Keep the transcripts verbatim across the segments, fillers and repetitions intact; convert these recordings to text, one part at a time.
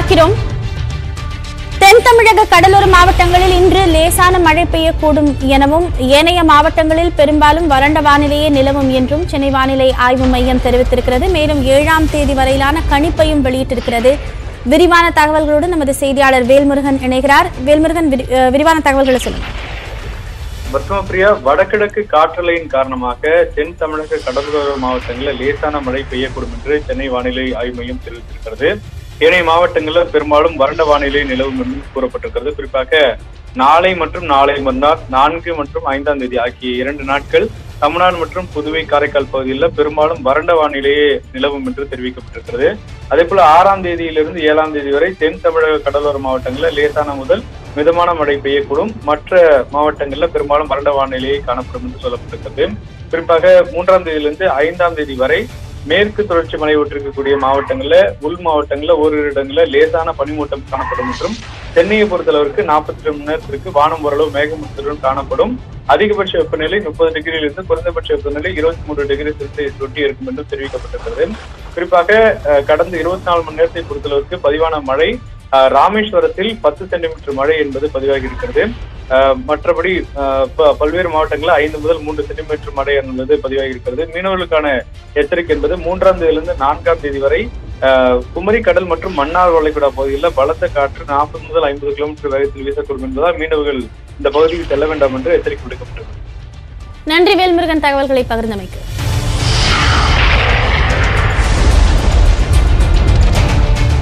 பார்க்கிறோம். தென் தமிழக கடலோர மாவட்டங்களில் இன்று லேசான மழை பெய்யக்கூடும் எனவும் ஏனைய மாவட்டங்களில் பெரும்பாலும் வறண்ட வானிலையே நிலவும் என்றும் சென்னை வானிலை ஆய்வு மையம் தெரிவித்திருக்கிறது. மேலும் ஏழாம் தேதி வரையிலான கணிப்பையும் வெளியிட்டிருக்கிறது. விரிவான தகவல்களோடு நமது செய்தியாளர் வேல்முருகன் இணைகிறார். வேல்முருகன், விரிவான தகவல்களை சொல்லுங்க. பத்மபிரியா, வடகிழக்கு காற்றலையின் காரணமாக தென் தமிழக கடலோர மாவட்டங்களில் லேசான மழை பெய்யக்கூடும் என்று சென்னை வானிலை ஆய்வு மையம் தெரிவித்திருக்கிறது. ஏனைய மாவட்டங்களில் பெரும்பாலும் வறண்ட வானிலை நிலவும் என்று கூறப்பட்டிருக்கிறது. குறிப்பாக நாளை மற்றும் நாளை மறுநாள் நான்கு மற்றும் ஐந்தாம் தேதி ஆகிய இரண்டு நாட்கள் தமிழ்நாடு மற்றும் புதுவை காரைக்கால் பகுதியில் பெரும்பாலும் வறண்ட வானிலையே நிலவும் என்று தெரிவிக்கப்பட்டிருக்கிறது. அதே போல ஆறாம் தேதியிலிருந்து ஏழாம் தேதி வரை தென் தமிழக கடலோர மாவட்டங்களில் லேசான முதல் மிதமான மழை பெய்யக்கூடும். மற்ற மாவட்டங்களில் பெரும்பாலும் வறண்ட வானிலையே காணப்படும் என்று சொல்லப்பட்டிருக்கிறது. குறிப்பாக மூன்றாம் தேதியிலிருந்து ஐந்தாம் தேதி வரை மேற்கு தொடர்ச்சி மலை ஒற்றிருக்கக்கூடிய மாவட்டங்கள்ல உள் மாவட்டங்கள்ல ஓரிரு இடங்களில் லேசான பனிமூட்டம் காணப்படும் என்றும் சென்னையை பொறுத்தளவிற்கு நாற்பத்தி ரெண்டு மணி நேரத்திற்கு வானம் ஓரளவு மேகமூட்டத்துடன் காணப்படும். அதிகபட்ச வெப்பநிலை முப்பது டிகிரியிலிருந்து குறைந்தபட்ச வெப்பநிலை இருபத்தி மூன்று டிகிரி செல்சியஸ் ஒட்டி இருக்கும் என்று தெரிவிக்கப்பட்டிருக்கிறது. குறிப்பாக கடந்த இருபத்தி நாலு மணி நேரத்தை பொறுத்தளவிற்கு பதிவான மழை ராமேஸ்வரத்தில் பத்து சென்டிமீட்டர் மழை என்பது பதிவாகி இருக்கிறது. மற்றபடி பல்வேறு மாவட்டங்களில் ஐந்து முதல் மூன்று சென்டிமீட்டர் மழை என்பது பதிவாகி இருக்கிறது. மீனவர்களுக்கான எச்சரிக்கை என்பது மூன்றாம் தேதியிலிருந்து நான்காம் தேதி வரை குமரி கடல் மற்றும் மன்னார் வளைகுடா பகுதியில் பலத்த காற்று நாற்பது முதல் ஐம்பது கிலோமீட்டர் வேகத்தில் வீசக்கூடும் என்பதால் மீனவர்கள் இந்த பகுதிக்கு செல்ல வேண்டாம் என்று எச்சரிக்கை விடுக்கப்பட்டது. நன்றி வேல்முருகன், தகவல்களை பகிர்ந்தமைக்கு.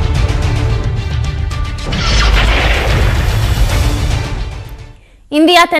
இந்தியா